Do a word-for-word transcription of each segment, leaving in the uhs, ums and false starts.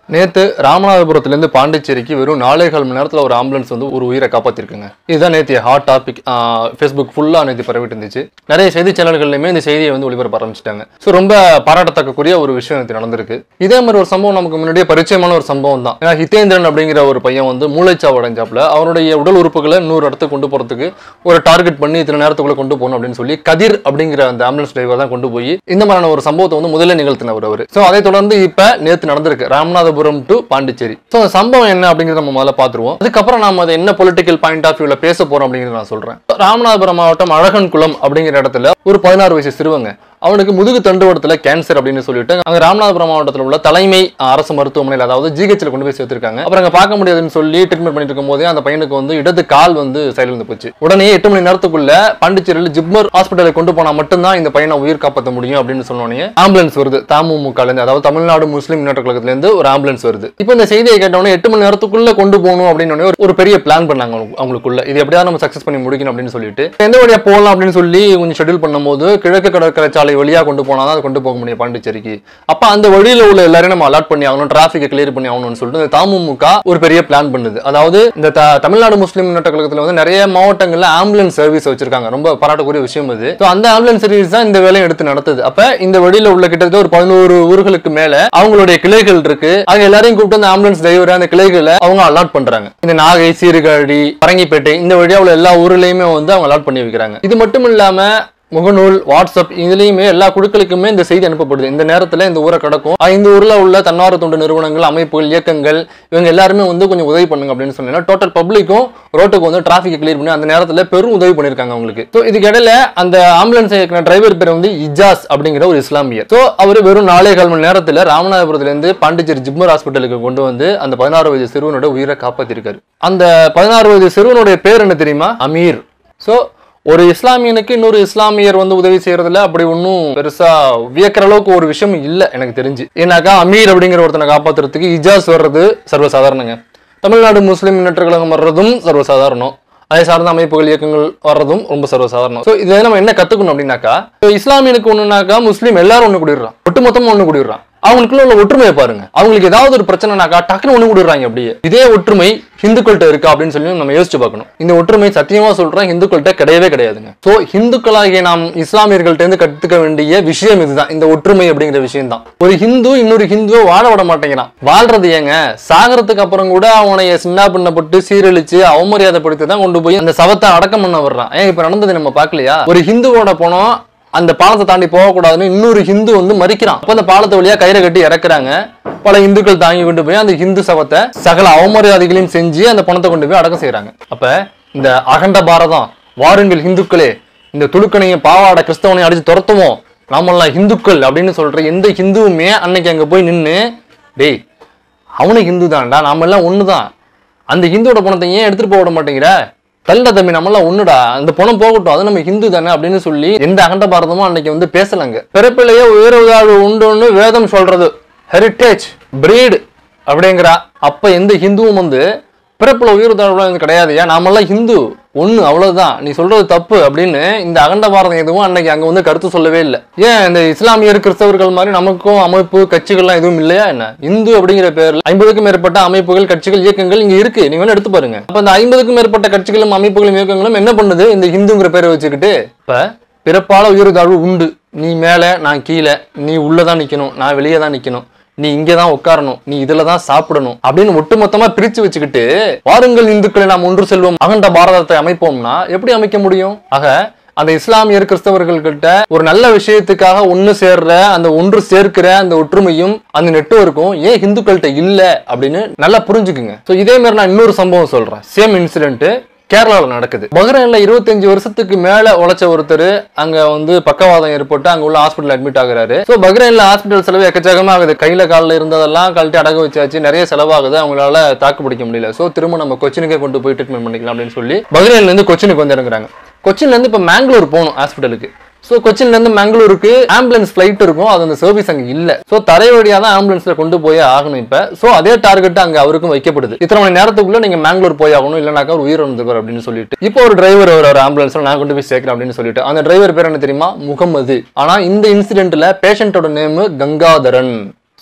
நேத்து ராமநாதபுரத்திலிருந்து பாண்டிச்சேரிக்கு வெறும் நாலே கால் மணி நேரத்தில் ஒரு ஆம்புலன்ஸ் வந்து ஒரு உயிரை காப்பாற்றிருக்குங்க. இதுதான் நேற்று ஹாட் டாபிக். ஃபேஸ்புக் ஃபுல்லாக நேற்று பரவிட்டு இருந்துச்சு. நிறைய செய்தி சேனல்கள்லையுமே இந்த செய்தியை வந்து ஒளிபரப்ப ஆரம்பிச்சிட்டாங்க. ஸோ ரொம்ப பாராட்டத்தக்கக்கூடிய ஒரு விஷயம் நேற்று நடந்திருக்கு. இதே மாதிரி ஒரு சம்பவம் நமக்கு முன்னாடியே பரிச்சயமான ஒரு சம்பவம் தான். ஏன்னா ஹிதேந்திரன் அப்படிங்கிற ஒரு பையன் வந்து மூளைச்சாவு அடைஞ்சாப்புல அவருடைய உடல் உறுப்புகளை இன்னொரு இடத்துக்கு கொண்டு போறதுக்கு ஒரு டார்கெட் பண்ணி இத்தனை நேரத்துக்குள்ள கொண்டு போகணும் அப்படின்னு சொல்லி கதிர் அப்படிங்கிற அந்த ஆம்புலன்ஸ் டிரைவர் தான் கொண்டு போய் இந்த மாதிரியான ஒரு சம்பவத்தை வந்து முதல்ல நிகழ்த்தினவர் அவர். ஸோ அதை தொடர்ந்து இப்ப நேற்று நடந்திருக்கு ராமநாதபுரம் டு பாண்டிச்சேரி. ஸோ அந்த சம்பவம் என்ன அப்படிங்கிறத நம்ம முதல்ல பார்த்துருவோம். அதுக்கப்புறம் நம்ம அதை என்ன பொலிட்டிக்கல் பாயிண்ட் ஆஃப் வியூல பேச போறோம் அப்படிங்கிறத நான் சொல்றேன். ராமநாதபுரம் மாவட்டம் அழகன் குளம் அப்படிங்கிற இடத்துல ஒரு பதினாறு வயசு சிறுவங்க அவனுக்கு முதுகு தண்டுவடத்துல கேன்சர் அப்படின்னு சொல்லிட்டு அங்க ராமநாதபுரம் மாவட்டத்தில் உள்ள தலைமை அரசு மருத்துவமனையில் அதாவது ஜிஹெச்ல கொண்டு போய் சேர்த்திருக்காங்க. அப்புறம் அங்க பார்க்க முடியாதுன்னு சொல்லி ட்ரீட்மெண்ட் பண்ணிட்டு இருக்கும் போதே அந்த பையனுக்கு வந்து இடது கால் வந்து செயலிழந்து போச்சு. உடனே எட்டு மணி நேரத்துக்குள்ள பாண்டிச்சேரியில் ஜிப்மர் ஹாஸ்பிட்டலுக்கு கொண்டு போனா மட்டும்தான் இந்த பையனை உயிர் காப்பாற்ற முடியும் அப்படின்னு சொன்னோடனே ஆம்புலன்ஸ் வருது. தமுமுக இருந்து அதாவது தமிழ்நாடு முஸ்லீம் முன்னேற்ற கழகத்துல இருந்து ஒரு ஆம்புலன்ஸ் வருது. இப்போ இந்த செய்தியை கேட்டவொடனே எட்டு மணி நேரத்துக்குள்ள கொண்டு போகணும் அப்படின்னு ஒரு பெரிய பிளான் பண்ணாங்க அவங்களுக்குள்ள. இது எப்படியாவது நம்ம சக்சஸ் பண்ணி முடிக்கணும் அப்படின்னு சொல்லிட்டு எந்த வழியா போகலாம் அப்படின்னு சொல்லி கொஞ்சம் ஷெட்யூல் பண்ணும்போது கிழக்கு கடற்கரை சாலை வழியா கொண்டு போனா கொண்டு போக முடியும் பாண்டிச்சேரிக்கு. அப்ப அந்த வழியில உள்ள எல்லாரையும் நம்ம அலாட் பண்ணி ஆகணும், டிராபிக்கை கிளியர் பண்ணி ஆகணும்னு சொல்லிட்டு தமுமுக ஒரு பெரிய பிளான் பண்ணுது. அதாவது இந்த தமிழ்நாடு முஸ்லீம் முன்னேற்ற கழகத்துல வந்து நிறைய மாவட்டங்கள்ல ஆம்புலன்ஸ் சர்வீஸ் வச்சிருக்காங்க. ரொம்ப பாராட்டக்கூடிய விஷயம் அது. அந்த ஆம்புலன்ஸ் சர்வீஸ் தான் இந்த வேலையை எடுத்து நடத்துது. அப்ப இந்த வழியில உள்ள கிட்டத்தட்ட ஒரு பதினோரு ஊர்களுக்கு மேல அவங்களுடைய கிளைகள் இருக்கு. அவங்க எல்லாரையும் கூப்பிட்டு அந்த ஆம்புலன்ஸ் டிரைவர் அந்த கிளைகளை அவங்க அலாட் பண்றாங்க. இந்த நாகை, சீர்காழி, பரங்கிப்பேட்டை இந்த வழியா உள்ள எல்லா ஊர்லயுமே வந்து அவங்க அலாட் பண்ணி வைக்கிறாங்க. இது மட்டும் இல்லாம முகநூல், வாட்ஸ்அப் இதுலயுமே எல்லா குழுக்களுக்குமே இந்த செய்தி அனுப்பப்படுது. இந்த நேரத்துல இந்த ஊரை கடக்கும் இந்த ஊர்ல உள்ள தன்னார்வ தொண்டு நிறுவனங்கள், அமைப்புகள், இயக்கங்கள் இவங்க எல்லாருமே வந்து கொஞ்சம் உதவி பண்ணுங்க அப்படின்னு சொன்னா டோட்டல் பப்ளிக்கும் ரோட்டுக்கு வந்து டிராபிக் கிளியர் பண்ணி அந்த நேரத்துல பெரும் உதவி பண்ணிருக்காங்க அவங்களுக்கு. ஸோ இதுக்கு இடையில அந்த ஆம்புலன்ஸ் டிரைவர் பேர் வந்து இஜாஸ் அப்படிங்கிற ஒரு இஸ்லாமியர். ஸோ அவர் வெறும் நாலே கால் மணி நேரத்துல ராமநாதபுரத்துல இருந்து பாண்டிச்சேரி ஜிப்மர் ஹாஸ்பிட்டலுக்கு கொண்டு வந்து அந்த பதினாறு வயது சிறுவனோட உயிரை காப்பாத்திருக்காரு. அந்த பதினாறு வயது சிறுவனுடைய பேர் என்ன தெரியுமா? அமீர். ஸோ ஒரு இஸ்லாமியனுக்கு இன்னொரு இஸ்லாமியர் வந்து உதவி செய்யறதுல அப்படி ஒன்னும் பெருசா வியக்கிற அளவுக்கு ஒரு விஷயம் இல்லை எனக்கு தெரிஞ்சு. ஏன்னாக்கா அமீர் அப்படிங்கிற ஒருத்தனை காப்பாத்துறதுக்கு இஜாஸ் வர்றது சர்வசாதாரணங்க. தமிழ்நாடு முஸ்லீம் முன்னேற்ற கழகம் வர்றதும் சர்வசாதாரணம். அதை சார்ந்த அமைப்புகள், இயக்கங்கள் வர்றதும் ரொம்ப சர்வசாதாரணம். ஸோ இதை நம்ம என்ன கத்துக்கணும் அப்படின்னாக்கா இஸ்லாமியனுக்கு ஒண்ணுனாக்கா முஸ்லீம் எல்லாரும் ஒண்ணு கூடிடுறான், ஒட்டுமொத்தமா ஒண்ணு கூடிடுறான். அவங்களுக்குள்ள உள்ள ஒற்றுமையை பாருங்க. அவங்களுக்கு ஏதாவது ஒரு பிரச்சனைனாக்கா டக்குன்னு ஒண்ணு கூடிடுறாங்க. அப்படியே இதே ஒற்றுமை ஹிந்துக்கள்கிட்ட இருக்கா அப்படின்னு சொல்லி நம்ம யோசிச்சு பார்க்கணும். இந்த ஒற்றுமை சத்தியமா சொல்றேன் ஹிந்துக்கள்கிட்ட கிடையவே கிடையாதுங்க. சோ ஹிந்துக்களாகிய நாம் இஸ்லாமியர்கள்ட்ட இருந்து கத்துக்க வேண்டிய விஷயம் இதுதான், இந்த ஒற்றுமை அப்படிங்கிற விஷயம் தான். ஒரு ஹிந்து இன்னொரு ஹிந்துவை வாழ விட மாட்டேங்கிறான். வாழ்றது ஏங்க, சாகரத்துக்கு அப்புறம் கூட அவனை சின்ன பண்ணப்பட்டு சீரழிச்சு அவமரியாதைப்படுத்தி தான் கொண்டு போய் அந்த சவத்தை அடக்கம் பண்ண வர்றான். ஏன் இப்ப நடந்தது நம்ம பார்க்கலையா? ஒரு ஹிந்துவோட போனோம் அந்த பாலத்தை தாண்டி போகக்கூடாதுன்னு இன்னொரு ஹிந்து வந்து மறிக்கிறான். அப்ப அந்த பாலத்தை வழியா கயிறை கட்டி இறக்குறாங்க. பல இந்துக்கள் தாங்கி கொண்டு போய் அந்த ஹிந்து சவத்தை சகல அவமரியாதைகளையும் செஞ்சு அந்த பணத்தை கொண்டு போய் அடக்கம் செய்யறாங்க. அப்ப இந்த அகண்ட பாரதம், வாருங்கள் ஹிந்துக்களே, இந்த துலுக்கனையும் பாவாடை கிறிஸ்தவனையும் அடிச்சு துரத்துவோம், நாமெல்லாம் ஹிந்துக்கள் அப்படின்னு சொல்ற எந்த ஹிந்துவுமே அன்னைக்கு அங்க போய் நின்று டேய் அவனு ஹிந்து தான்டா, நாம எல்லாம் ஒண்ணுதான், அந்த ஹிந்துவோட பணத்தை ஏன் எடுத்துட்டு போக விட மாட்டேங்கிற, தள்ள தம்பி நம்மளாம் ஒண்ணுடா, அந்த பணம் போகட்டும், அது நம்ம ஹிந்து தானே அப்படின்னு சொல்லி எந்த அகண்ட பாரதமும் அன்னைக்கு வந்து பேசலாங்க. பிறப்பிலேயே உயர்வுதாழ்வு உண்டுன்னு வேதம் சொல்றது, ஹெரிட்டேஜ் பிரீடு அப்படிங்கிறா. அப்ப எந்த ஹிந்துவும் வந்து பிறப்புல உயர்வுதாழ்வு கிடையாது, ஏன் நாமெல்லாம் ஹிந்து ஒண்ணு அவ்வளவுதான், நீ சொல்றது தப்பு அப்படின்னு இந்த அகண்ட பாரதம் எதுவும் அன்னைக்கு அங்க வந்து கருத்து சொல்லவே இல்லை. ஏன் இந்த இஸ்லாமியர் கிறிஸ்தவர்கள் மாதிரி நமக்கும் அமைப்பு கட்சிகள்லாம் எதுவும் இல்லையா என்ன? இந்து அப்படிங்கிற பேர்ல ஐம்பதுக்கும் மேற்பட்ட அமைப்புகள், கட்சிகள், இயக்கங்கள் இங்க இருக்கு, நீங்க வேணா எடுத்து பாருங்க. அப்ப இந்த ஐம்பதுக்கும் மேற்பட்ட கட்சிகளும் அமைப்புகளும் இயக்கங்களும் என்ன பண்ணுது, இந்த ஹிந்துங்கிற பேரை வச்சுக்கிட்டு இப்ப பிறப்பால உயர்வுதாழ்வு உண்டு, நீ மேல நான் கீழே, நீ உள்ளதான் நிக்கணும், நான் வெளியே தான் நிக்கணும், நீ இங்கதான் உட்காரணும், நீ இதுலதான் சாப்பிடணும் அப்படின்னு ஒட்டுமொத்தமா பிரிச்சு வச்சுக்கிட்டு வாருங்கள் இந்துக்களை நாம் ஒன்று செல்வோம், அகண்ட பாரதத்தை அமைப்போம்னா எப்படி அமைக்க முடியும்? ஆக அந்த இஸ்லாமியர் கிறிஸ்தவர்கள் கிட்ட ஒரு நல்ல விஷயத்துக்காக ஒண்ணு சேர்ற அந்த ஒன்று சேர்க்கிற அந்த ஒற்றுமையும் அந்த நெட்வொர்க்கும் ஏன் ஹிந்துக்கள்கிட்ட இல்ல அப்படின்னு நல்லா புரிஞ்சுக்குங்க. சோ இதே மாதிரி நான் இன்னொரு சம்பவம் சொல்றேன். சேம் இன்சிடென்ட் கேரளாவில் நடக்குது. பஹ்ரைன்ல இருபத்தஞ்சு வருஷத்துக்கு மேல உழைச்ச ஒருத்தர் அங்க வந்து பக்கவாதம் ஏற்பட்டு அங்க உள்ள ஹாஸ்பிட்டல் அட்மிட் ஆகுறாரு. சோ பஹ்ரைன்ல ஹாஸ்பிட்டல் செலவு எக்கச்சக்கமா ஆகுது. கையில காலில் இருந்ததெல்லாம் கழட்டி அடக வச்சாச்சு, நிறைய செலவாகுது, அவங்களால தாக்கு பிடிக்க முடியல. சோ திரும்ப நம்ம கொச்சினுக்கே கொண்டு போய் ட்ரீட்மெண்ட் பண்ணிக்கலாம் அப்படின்னு சொல்லி பஹ்ரைன்ல இருந்து கொச்சினுக்கு வந்து இறங்குறாங்க. கொச்சின்ல இருந்து இப்ப மேங்களூர் போகணும் ஹாஸ்பிட்டலுக்கு. சோ கொச்சின்ல இருந்து மேங்களூருக்கு ஆம்புலன்ஸ் பிளைட் இருக்கும், அது அந்த சர்வீஸ் அங்க இல்ல. சோ தரை வழியா தான் ஆம்புலன்ஸ்ல கொண்டு போய் ஆகணும் இப்ப. சோ அதே டார்கெட் அங்க அவருக்கும் வைக்கப்படுது, இத்தனை மணி நேரத்துக்குள்ள நீங்க மேங்களூர் போய் ஆகணும், இல்லைனாக்கா ஒரு உயிர் வந்துருவார் அப்படின்னு சொல்லிட்டு. இப்போ ஒரு டிரைவர் ஒரு ஆம்புலன்ஸ்ல நான் கொண்டு போய் சேர்க்கிறேன் அப்படின்னு சொல்லிட்டு அந்த டிரைவர் பேர் என்ன தெரியுமா? முகமது. ஆனா இந்த இன்சிடென்ட்ல பேஷண்டோட name Gangadharan.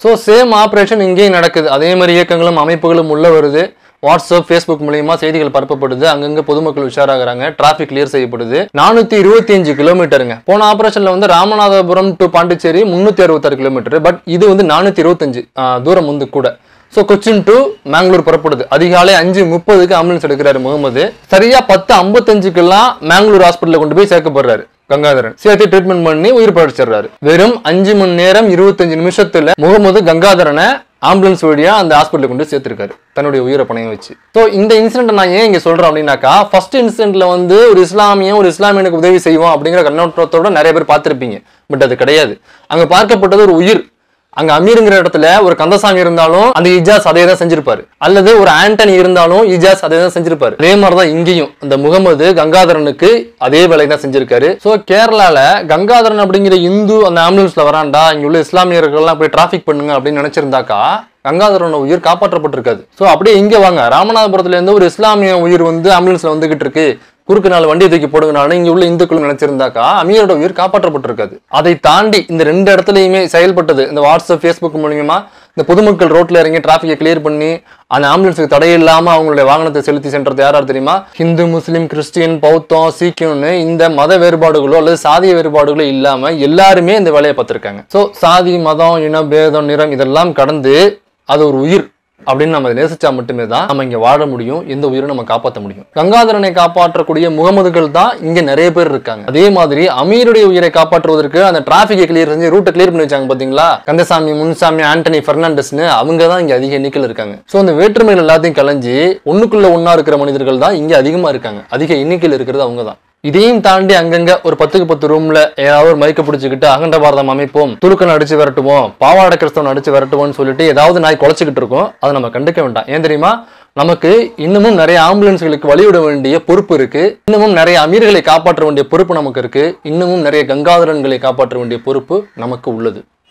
So same operation இங்கேயும் நடக்குது. அதே மாதிரி இயக்கங்களும் அமைப்புகளும் உள்ள வருது. வாட்ஸ்அப், ஃபேஸ்புக் மூலியமா செய்திகள் பரப்பப்படுது. அங்கங்க பொதுமக்கள் உஷாராகிறாங்க. டிராபிக் கிளியர் செய்யப்படுது. நானூத்தி இருபத்தி அஞ்சு கிலோமீட்டருங்க. போன ஆபரேஷன்ல வந்து ராமநாதபுரம் டு பாண்டிச்சேரி முன்னூத்தி அறுபத்தாறு கிலோமீட்டர். பட் இது வந்து நானூத்தி இருபத்தஞ்சு தூரம் வந்து கூட. ஸோ கொச்சின் டு மேங்களூர் புறப்படுது. அதிகாலை அஞ்சு முப்பதுக்கு ஆம்புலன்ஸ் எடுக்கிறாரு முகமது. சரியா பத்து ஐம்பத்தஞ்சுக்கெல்லாம் மேங்களூர் ஹாஸ்பிட்டலில் கொண்டு போய் சேர்க்கப்படுறாரு கங்காதரன். சேர்த்து ட்ரீட்மெண்ட் பண்ணி உயிர் பழிச்சிடுறாரு. வெறும் அஞ்சு மணி நேரம் இருபத்தஞ்சு நிமிஷத்துல முகமது கங்காதரனை ஆம்புலன்ஸ் வழியா அந்த ஹாஸ்பிட்டல் கொண்டு சேர்த்திருக்காரு தன்னுடைய உயிரை பணையம் வச்சு. ஸோ இந்த இன்சிடென்ட் நான் ஏன் இங்க சொல்றேன் அப்படின்னாக்கா, ஃபர்ஸ்ட் இன்சிடென்ட்ல வந்து ஒரு இஸ்லாமியம் ஒரு இஸ்லாமியனுக்கு உதவி செய்வோம் அப்படிங்கிற கண்ணோட்டத்தோட நிறைய பேர் பார்த்திருப்பீங்க. பட் அது கிடையாது. அங்க பார்க்கப்பட்டது ஒரு உயிர். அங்க அமீருங்கிற இடத்துல ஒரு கந்தசாமி இருந்தாலும் அந்த இஜாஸ் அதே தான் செஞ்சிருப்பாரு, அல்லது ஒரு ஆண்டனி இருந்தாலும் இஜாஸ் அதே தான் செஞ்சிருப்பாரு. அதே மாதிரிதான் இங்கேயும் இந்த முகமது கங்காதரனுக்கு அதே வேலை தான் செஞ்சிருக்காரு. சோ கேரளால கங்காதரன் அப்படிங்கிற இந்து அந்த ஆம்புலன்ஸ்ல வராண்டா, இங்க உள்ள இஸ்லாமியர்கள்லாம் போய் டிராபிக் பண்ணுங்க அப்படின்னு நினைச்சிருந்தாக்கா கங்காதரனோட உயிர் காப்பாற்றப்பட்டிருக்காது. சோ அப்படியே இங்க வாங்க, ராமநாதபுரத்துல இருந்து ஒரு இஸ்லாமிய உயிர் வந்து ஆம்புலன்ஸ்ல வந்துகிட்டு இருக்கு, குறுக்கு நாள் வண்டியை தூக்கி போடுங்கனாலும் இங்க உள்ள இந்துக்கள் நினைச்சிருந்தாக்கா அமீரோட உயிர் காப்பாற்றப்பட்டிருக்காது. அதை தாண்டி இந்த ரெண்டு இடத்துலயுமே செயல்பட்டது இந்த வாட்ஸ்அப், ஃபேஸ்புக் மூலியமா இந்த பொதுமக்கள் ரோட்ல இறங்கி டிராபிக்கை கிளியர் பண்ணி அந்த ஆம்புலன்ஸுக்கு தடையில்லாம அவங்களுடைய வாகனத்தை செலுத்தி சென்றது யார் யார் தெரியுமா? ஹிந்து, முஸ்லீம், கிறிஸ்டியன், பௌத்தம், சீக்கியம்னு இந்த மத வேறுபாடுகளோ அல்லது சாதிய வேறுபாடுகளோ இல்லாம எல்லாருமே இந்த வேலையை பார்த்திருக்காங்க. சோ சாதி, மதம், இன பேதம், நிறம் இதெல்லாம் கடந்து அது ஒரு உயிர் அப்படின்னு நம்ம நேசிச்சா மட்டுமே தான் நம்ம இங்க வாழ முடியும், எந்த உயிரை நம்ம காப்பாற்ற முடியும். கங்காதரனை காப்பாற்றக்கூடிய முகமதுகள் தான் இங்க நிறைய பேர் இருக்காங்க. அதே மாதிரி அமீருடைய உயிரை காப்பாற்றுவதற்கு அந்த டிராபிக்கை கிளியர் செஞ்சு ரூட்டை கிளியர் பண்ணி வச்சாங்க பாத்தீங்களா, கந்தசாமி, முன்சாமி, ஆண்டனி, பெர்னாண்டஸ்னு அவங்க தான் இங்க அதிக எண்ணிக்கையில் இருக்காங்க. சோ அந்த வேற்றுமைகள் எல்லாத்தையும் கலைஞ்சு ஒண்ணுக்குள்ள ஒன்னா இருக்கிற மனிதர்கள் தான் இங்க அதிகமா இருக்காங்க. அதிக எண்ணிக்கையில் இருக்கிறது அவங்க தான். இதையும் தாண்டி அங்கங்க ஒரு பத்துக்கு பத்து ரூம்ல ஏதாவது ஒரு மைக்க பிடிச்சிக்கிட்டு அகண்ட பாரதம் அமைப்போம், துருக்கன் அடிச்சு விரட்டுவோம், பாவாடை கிறிஸ்தவன் அடிச்சு விரட்டுவோம்னு சொல்லிட்டு ஏதாவது நாய் குலைச்சிக்கிட்டு இருக்கோம். அதை நம்ம கண்டுக்க வேண்டாம். ஏன் தெரியுமா? நமக்கு இன்னமும் நிறைய ஆம்புலன்ஸ்களுக்கு வழிவிட வேண்டிய பொறுப்பு இருக்கு. இன்னமும் நிறைய அமீர்களை காப்பாற்ற வேண்டிய பொறுப்பு நமக்கு இருக்கு. இன்னமும் நிறைய கங்காதரன்களை காப்பாற்ற வேண்டிய பொறுப்பு நமக்கு உள்ளது.